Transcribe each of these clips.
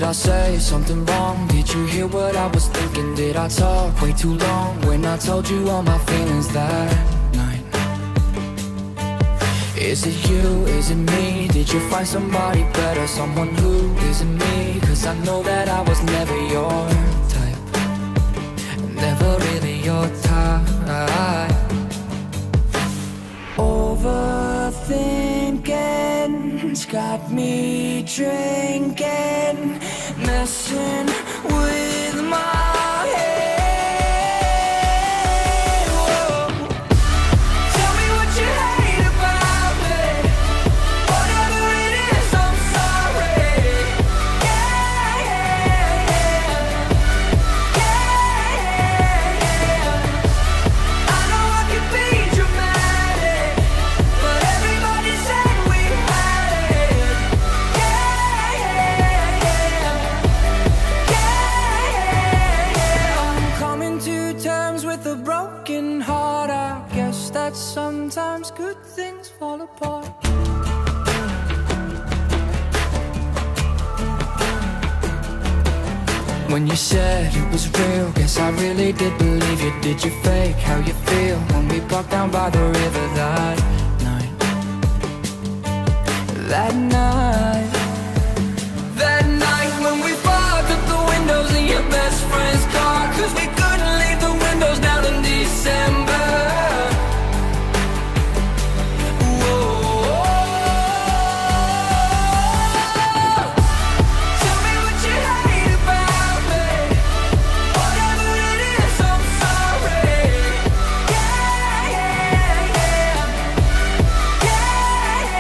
I say something wrong? Did you hear what I was thinking? Did I talk way too long when I told you all my feelings that night? Is it you, is it me? Did you find somebody better, someone who isn't me? Cause I know that I was never your type, never really your type. Overthinking's got me drinking, messing with my head. Whoa. Tell me what you hate about me. Whatever it is, I'm sorry. Yeah, yeah, yeah. Yeah, yeah. I know I can be dramatic, but everybody said we had it. Yeah, yeah, yeah. I'm coming to terms with a broken heart. I guess that sometimes good things fall apart. When you said it was real, guess I really did believe you. Did you fake how you feel when we walked down by the river that night? That night, that night when we fogged up the windows in your best friend's car, cause we couldn't leave the windows down in December. Tell me what you hate about me. Whatever it is, I'm sorry. Yeah, yeah, yeah. Yeah,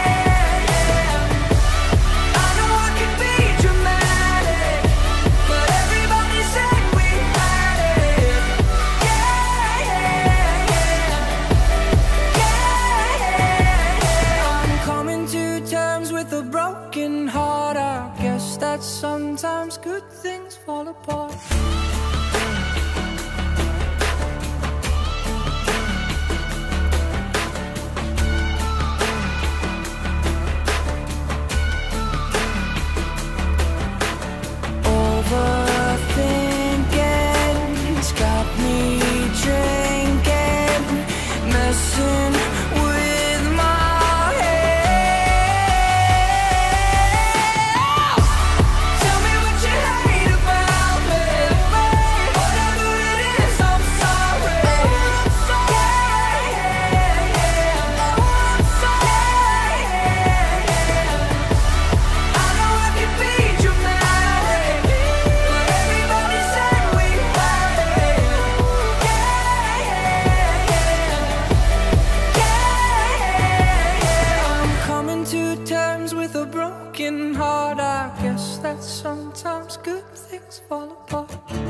yeah. I know I can be dramatic, but everybody said we had it. Yeah, yeah, yeah. I'm coming to terms with a broken heart. I guess that sometimes good things fall apart. Overthinking's got me drinking, messing with my head. Tell me what you hate about me. Whatever it is, I'm sorry. Yeah, yeah, yeah. I know I can be dramatic, but everybody said we had it. Yeah, yeah, yeah. I'm coming to terms with a broken heart. I guess that sometimes good things fall apart.